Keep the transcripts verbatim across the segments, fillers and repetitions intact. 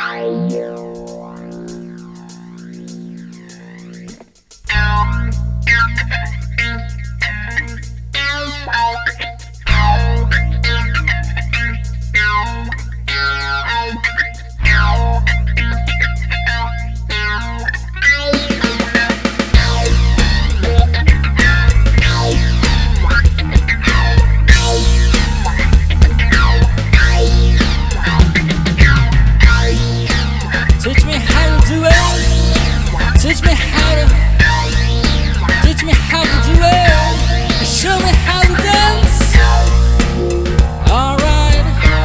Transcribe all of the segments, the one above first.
Teach me how to do it. Teach me how to. Teach me how to do it. Show me how to dance. Alright,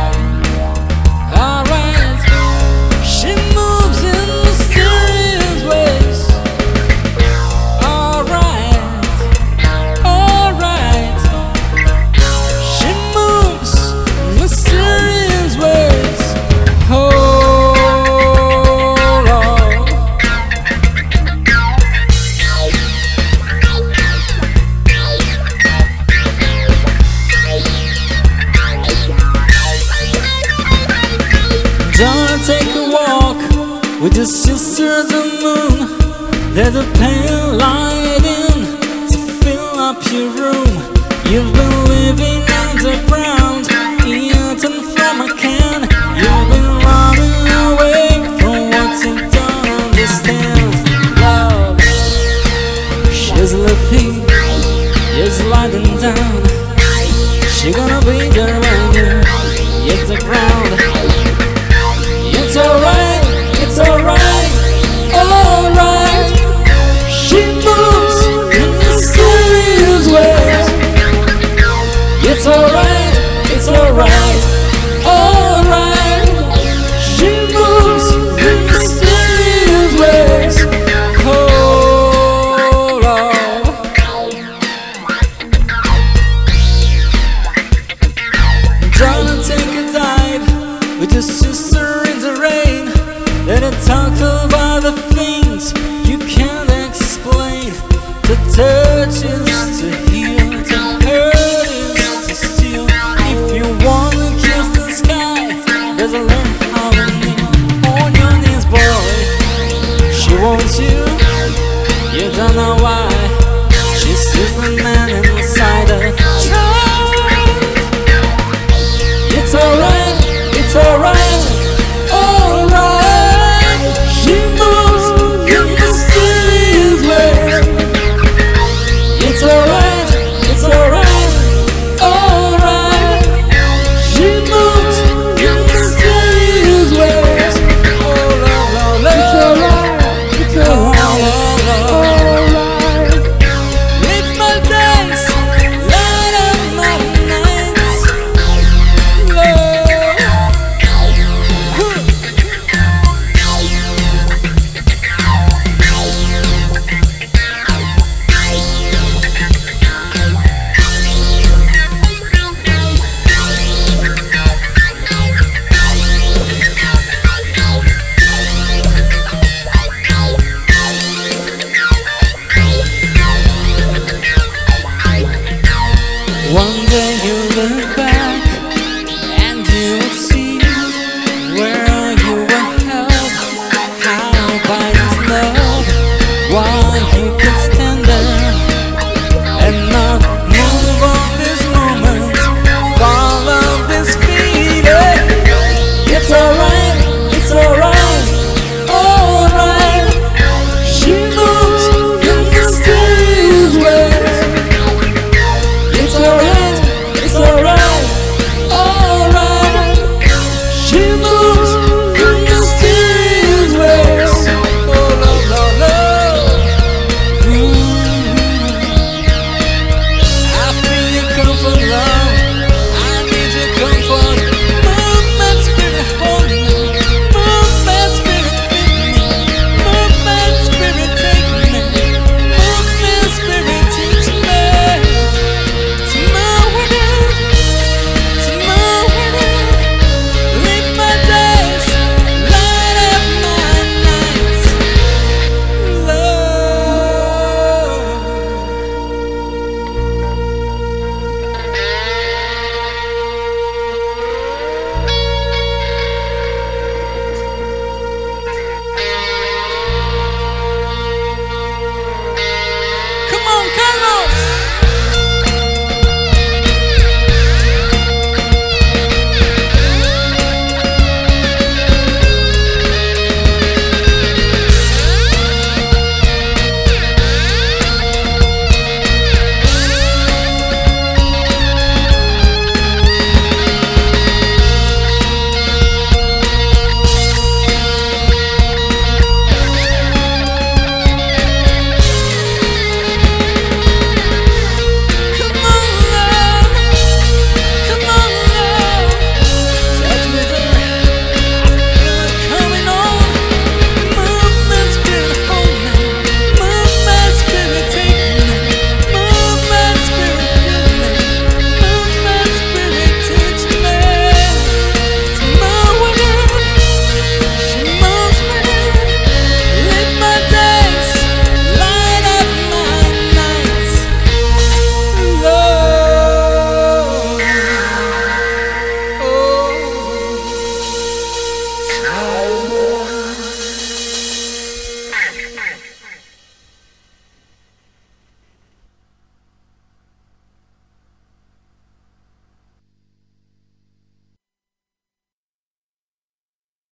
alright. She moves in mysterious ways. Alright, alright. She moves in mysterious ways. Oh. Gonna take a walk with your sister the moon. There's a pale light in to fill up your room. You've been living underground, eating from a can. You've been running away from what you don't understand. Love, she's looking, she's lying down. She's gonna be there when you hit the ground. It's alright, it's alright, alright. She moves in mysterious ways. It's alright, it's alright, alright. She moves in mysterious ways. Oh Lord. Gonna take a dive with your sister in the rain. Let her talk about the things you can't explain. The touch is to heal, to hurt is to steal. If you wanna kiss the sky, there's a learn how to kneel on your knees, boy. She wants you, you don't know why. She sees the man